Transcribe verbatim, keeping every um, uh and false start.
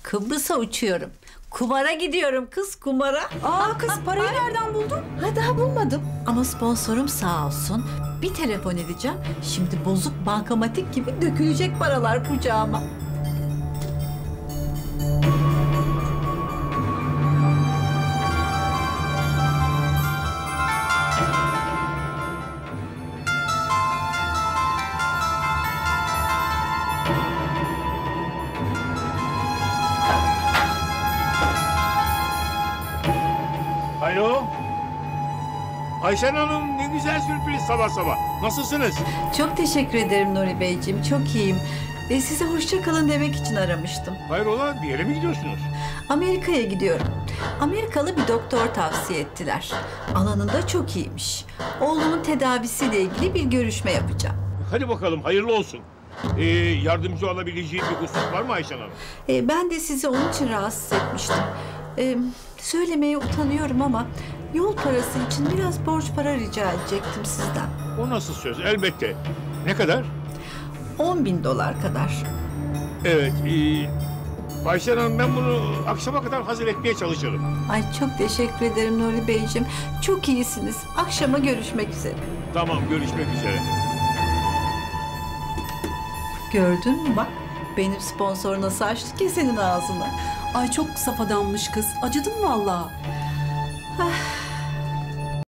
Kıbrıs'a uçuyorum. Kumara gidiyorum kız, kumara. Aa kız, parayı nereden buldun? Ha, daha bulmadım. Ama sponsorum sağ olsun. Bir telefon edeceğim. Şimdi bozuk bankamatik gibi dökülecek paralar kucağıma. Alo. Ayşen Hanım, ne güzel sürpriz sabah sabah. Nasılsınız? Çok teşekkür ederim Nuri Beyciğim. Çok iyiyim. E, size hoşça kalın demek için aramıştım. Hayrola, bir yere mi gidiyorsunuz? Amerika'ya gidiyorum. Amerikalı bir doktor tavsiye ettiler. Alanında çok iyiymiş. Oğlumun tedavisiyle ilgili bir görüşme yapacağım. Hadi bakalım, hayırlı olsun. Ee, yardımcı olabileceğim bir husus var mı Ayşen Hanım? E, ben de sizi onun için rahatsız etmiştim. E, söylemeye utanıyorum ama yol parası için biraz borç para rica edecektim sizden. O nasıl söz? Elbette. Ne kadar? On bin dolar kadar. Evet. E, Ayşen Hanım, ben bunu akşama kadar hazır etmeye çalışırım. Ay çok teşekkür ederim Nuri Beyciğim. Çok iyisiniz. Akşama görüşmek üzere. Tamam, görüşmek üzere. Gördün mü bak? Benim sponsor nasıl açtı kesenin ağzını. Ay çok saf adammış kız. Acıdım vallahi.